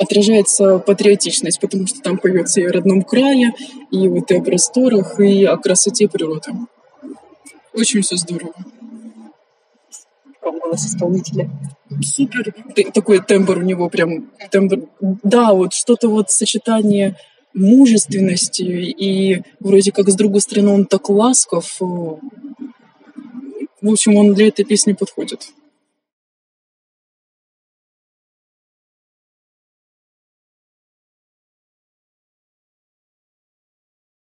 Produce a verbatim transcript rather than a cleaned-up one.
отражается патриотичность, потому что там поется и о родном крае, и вот и о просторах, и о красоте природы. Очень все здорово. Как голос исполнителя? Супер. Т- Такой тембр у него прям, тембр. Да, вот что-то вот сочетание мужественности и вроде как с другой стороны он так ласков. э, В общем, он для этой песни подходит.